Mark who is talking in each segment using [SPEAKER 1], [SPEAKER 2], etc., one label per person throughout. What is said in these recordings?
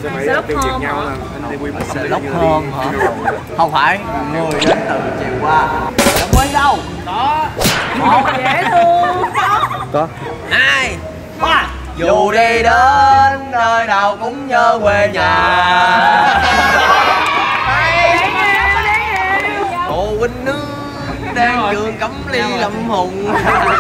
[SPEAKER 1] sẽ phải tiêu diệt nhau là anh đi quy một
[SPEAKER 2] sẽ lốc hơn hả? Không phải, người đến từ chiều qua. Đừng quên đâu. Có. Một dễ thương.
[SPEAKER 3] Có.
[SPEAKER 2] 2, 3. Dù đi đến nơi nào cũng nhớ quê nhà. Cô huynh nước đang trường cấm ly lâm hùng.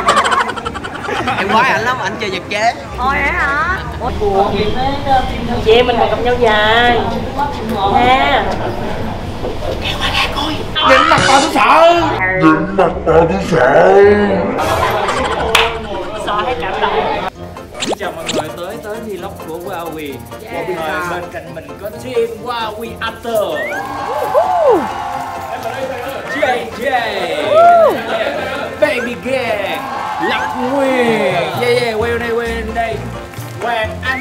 [SPEAKER 2] Em khoái ảnh lắm, ảnh chơi vật chế.
[SPEAKER 4] Ôi vậy hả?
[SPEAKER 5] Chị em mình còn gặp nhau dài nha.
[SPEAKER 2] Nhìn mặt tao tôi sợ.
[SPEAKER 5] Sợ hay cảm động.
[SPEAKER 6] Chào mọi người tới vlog của Huawei. Bên cạnh mình có team Huawei After. JJ Baby Gang Lập Nguyên. Quay đây đây. Hoàng Anh.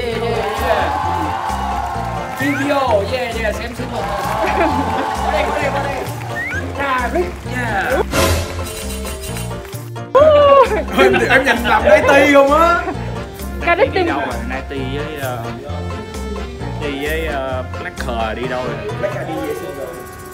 [SPEAKER 6] Video. Xem xíu một. Qua đây. Rick.
[SPEAKER 1] Em nhìn lầm Nati không á?
[SPEAKER 4] Cái đích tim.
[SPEAKER 6] Đâu rồi? Nati với Blacker đi đâu rồi? Blacker đi vệ sinh rồi.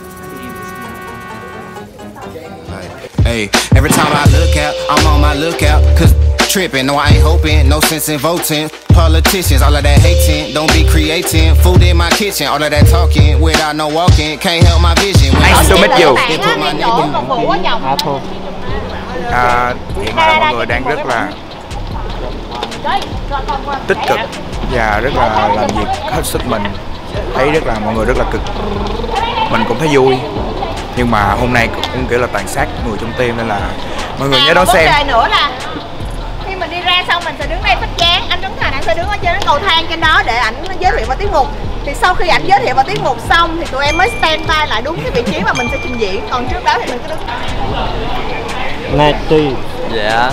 [SPEAKER 7] Hey, every time I look out, I'm on my lookout. Cause tripping, no, I ain't hoping. No sense in voting. Politicians, all of that hating. Don't be creating. Food in my kitchen, all of that talking. Without no walking, can't help my vision.
[SPEAKER 3] Nice to meet you.
[SPEAKER 4] Bạn á, đi chỗ công vụ á chồng.
[SPEAKER 3] Thôi.
[SPEAKER 1] Hiện tại mọi người đang rất là tích cực và rất là làm việc hết sức mình. Thấy rất là mọi người rất là cực. Mình cũng thấy vui. Nhưng mà hôm nay cũng kiểu là toàn sát người trong team nên là mọi người nhớ đón xem.
[SPEAKER 4] Vấn đề nữa là khi mình đi ra xong mình sẽ đứng đây phát chán. Anh Tuấn Thành anh sẽ đứng ở trên cái cầu thang trên đó để ảnh giới thiệu vào tiết mục. Thì sau khi ảnh giới thiệu vào tiết mục xong thì tụi em mới stand by lại đúng cái vị trí mà mình sẽ trình diễn. Còn trước đó thì mình cứ đứng.
[SPEAKER 3] Nati.
[SPEAKER 2] Dạ.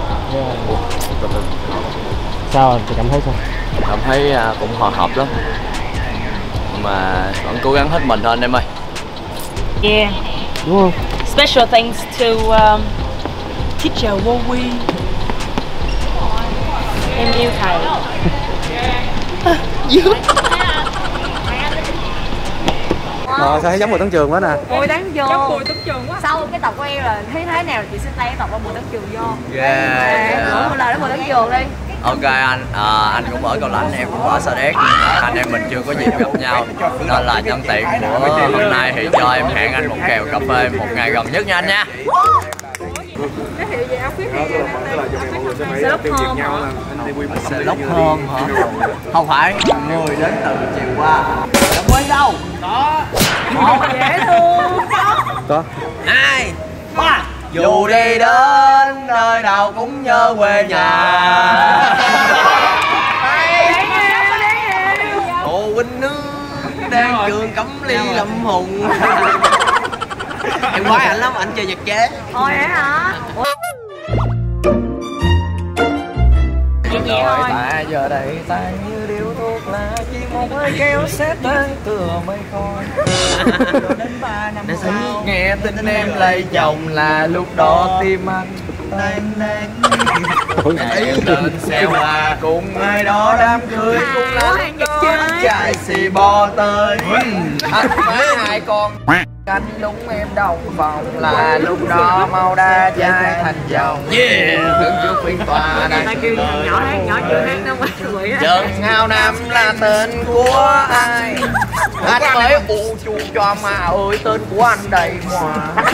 [SPEAKER 3] Sao chị cảm thấy sao?
[SPEAKER 2] Cảm thấy cũng hòa hợp lắm. Mà vẫn cố gắng hết mình thôi anh em ơi.
[SPEAKER 5] Yeah.
[SPEAKER 3] Đúng không?
[SPEAKER 5] Special thanks to teacher Huawei. Em yêu thầy.
[SPEAKER 3] Sao thấy giống Bùi Tấn Trường quá nè.
[SPEAKER 4] Bùi Tấn Trường. Giống Bùi Tấn Trường quá. Sau cái tập của em là thấy thế nào chị xin tay cái tập của Bùi Tấn Trường vô. Nói một lời đó Bùi Tấn Trường đi.
[SPEAKER 2] Ok anh cũng ở Cao Lãnh, em cũng ở Sa Đéc. Anh em mình chưa có dịp gặp nhau nên là nhân tiện của hôm nay thì cho em hẹn anh một kèo cà phê một ngày gần nhất nha anh nha.
[SPEAKER 4] Giới thiệu về outfit này.
[SPEAKER 1] Sẽ lốc hơn nhau là anh đi quy một
[SPEAKER 2] sẽ lốc hơn hả? Không phải, người đến từ chiều qua. Đừng quên đâu. Có. Một dễ thương.
[SPEAKER 3] Có.
[SPEAKER 2] 2, 3. Dù đi đến nơi nào cũng nhớ quê nhà. Cô huynh nước đang trường cấm ly lâm hùng. Em khoái ảnh lắm, ảnh chơi vật chế.
[SPEAKER 4] Ôi vậy hả?
[SPEAKER 2] Rồi ta giờ đây tay như điếu thuốc lá, chỉ một hơi keo xét đến tựa mây khói. Rồi đến 3 năm sau nghe tin em lấy chồng là lúc đó tim anh hãy lên xe hoa cùng ai đó đám cưới cũng lắm có trai xì bò tới. Anh với hai con anh đúng em đồng phòng là lúc đó mau đa trai thành chồng. Đứng trước phiên tòa này
[SPEAKER 4] Nhỏ chưa hát đâu mà quỷ á.
[SPEAKER 2] Trần Hào Nam là tên của ai? Anh mới u chu cho mà ơi tên của anh đầy hòa.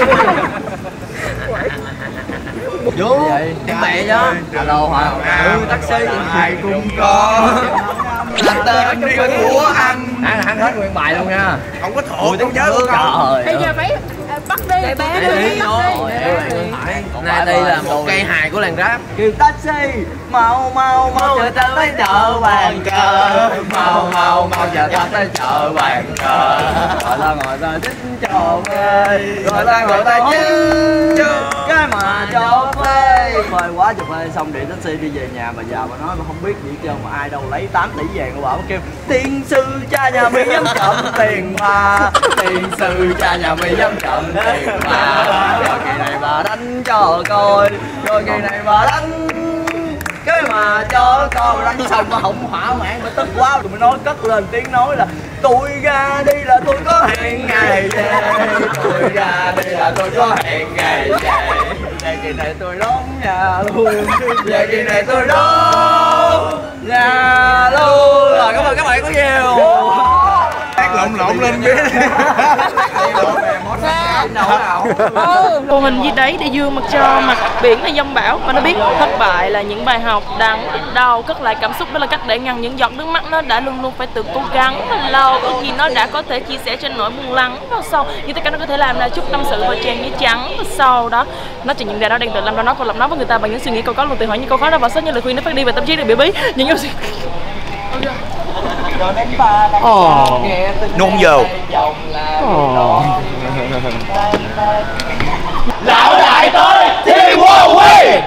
[SPEAKER 2] Vô vậy mẹ nhá. Alo Hoàng. Taxi ai cũng có là tên của anh. Ăn hết nguyên bài luôn nha.
[SPEAKER 1] Không có thuộc tiếng nhớ của
[SPEAKER 2] con.
[SPEAKER 4] Bây giờ phải bắt đi. Bé đi.
[SPEAKER 2] Nay đây là một cây hài của làng rap. Kêu taxi mau chờ ta tới chợ bàn cờ. Mau chờ ta tới chợ bàn cờ. Ngồi ta tính trò phê. Ngồi ta chứ cái mà cho phê. Phê quá cho phê xong điện taxi đi về nhà mà già mà nói mà không biết gì hết trơn mà ai đâu lấy 8 tỷ vàng của bảo kêu tiên sư cha nhà mi dám trộm tiền mà. Tiên sư cha nhà mi dám trộm tiền mà. Rồi kỳ này bà đánh cho coi. Rồi kỳ này bà đánh cái mà cho con đánh xong mà không hỏa mãn mà tức quá tụi mình nói cất lên tiếng nói là tôi ra đi là tôi có hẹn ngày về, tôi ra đi là tôi có hẹn ngày về, về kỳ này tôi đón nhà luôn, về kỳ này tôi đón nhà luôn. Rồi cảm ơn các bạn có nhiều.
[SPEAKER 1] Hát lộn lên biết.
[SPEAKER 5] Mô hình gì đấy để dương mặt cho mặt biển là dông bão, và nó biết thất bại là những bài học đắng đau, cất lại cảm xúc đó là cách để ngăn những giọt nước mắt. Nó đã luôn luôn phải tự cố gắng thật lâu, ước gì nó đã có thể chia sẻ trên nỗi buồn lắng và sâu như tất cả nó có thể làm ra chút tâm sự và trang giấy trắng và sau đó nó chỉ những điều đó đang tự làm ra nó còn lập nó với người ta bằng những suy nghĩ câu có luôn tự hỏi những câu khó đó và sách như lời khuyên nó phát đi và tâm trí được biểu bí những yêu
[SPEAKER 1] Nôn dầu.
[SPEAKER 2] Lão đại tới Team Huawei.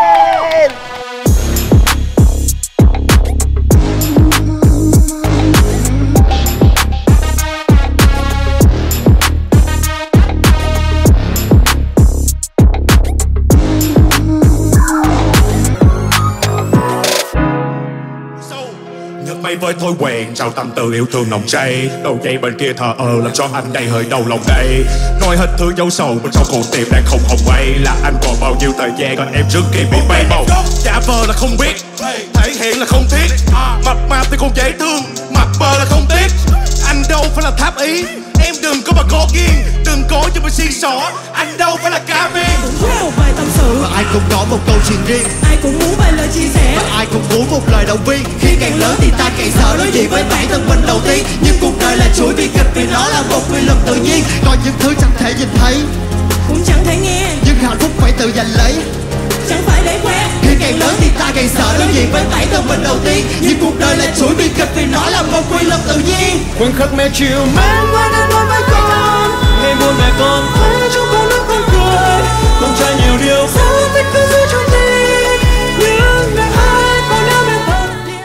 [SPEAKER 8] Bay với thói quen trao tâm tư yêu thương nồng cháy, đầu dây bên kia thờ làm cho anh đây hơi đau lòng đây. Nói hết thứ dấu sầu bên trong cuộc tìm đang không hồng quay, là anh còn bao nhiêu thời gian còn em trước khi bị bay màu. Giả vờ là không biết, thể hiện là không thiết, mập mạp thì còn dễ thương, mặt bờ là không tiếc. Anh đâu phải là tháp ý, em đừng có mà có kiên, đừng có cho mình xiên xỏ, anh đâu phải là cá viên.
[SPEAKER 9] Cũng có một vài tâm sự,
[SPEAKER 10] và ai cũng có một câu chuyện riêng,
[SPEAKER 9] ai cũng muốn vài lời chia sẻ,
[SPEAKER 10] và ai cũng muốn một lời động viên. Khi càng lớn thì ta càng sợ đối diện với bản thân mình đầu tiên, nhưng cuộc đời là chuỗi bi kịch vì nó là một quy luật tự nhiên. Còn những thứ chẳng thể nhìn thấy,
[SPEAKER 9] cũng chẳng thể nghe,
[SPEAKER 10] nhưng hạnh phúc phải tự giành lấy,
[SPEAKER 9] chẳng phải để quen.
[SPEAKER 10] Khi càng lớn thì ta càng sợ đối diện với bản thân mình đầu tiên, nhưng cuộc đời là chuỗi bi kịch vì nó là một quy luật tự nhiên.
[SPEAKER 8] Khoảnh khắc mẹ chiều mang qua nên nói với con, ngày buồn mẹ con thấy trong con nước con cười, con trai nhiều điều sao thích cứ giữ trong tim, nhưng ngày ai còn nếu mẹ thật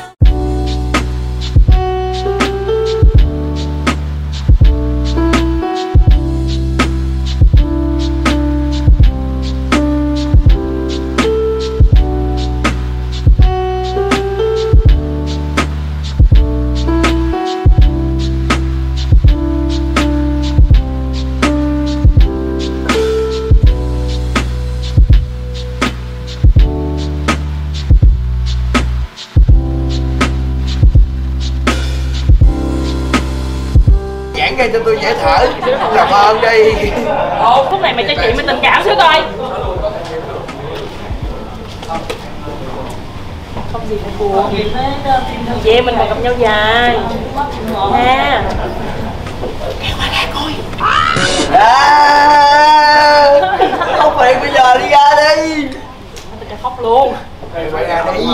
[SPEAKER 2] gây cho tôi dễ thở. Cảm ơn đi.
[SPEAKER 5] Phút này mày cho chị mình tình cảm xíu coi. Không gì phải buồn. Chị em mình còn gặp nhau dài nha. Kéo qua ra coi.
[SPEAKER 2] Không phiền bây giờ đi ra đi.
[SPEAKER 5] Tôi cho khóc luôn.
[SPEAKER 2] Phải ra đi.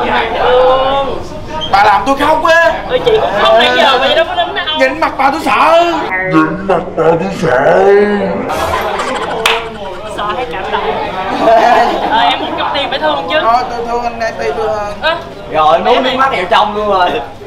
[SPEAKER 1] Bà làm tôi khóc á.
[SPEAKER 5] Chị cũng khóc nãy giờ mà đâu có đứng đâu.
[SPEAKER 1] Nhìn mặt bà tôi sợ.
[SPEAKER 5] Sợ hay cảm động. Em muốn cầm tiền phải thương chứ.
[SPEAKER 2] Thôi tôi thương anh đây tôi thương. Rồi nuốt nước mắt hiệu trong luôn rồi.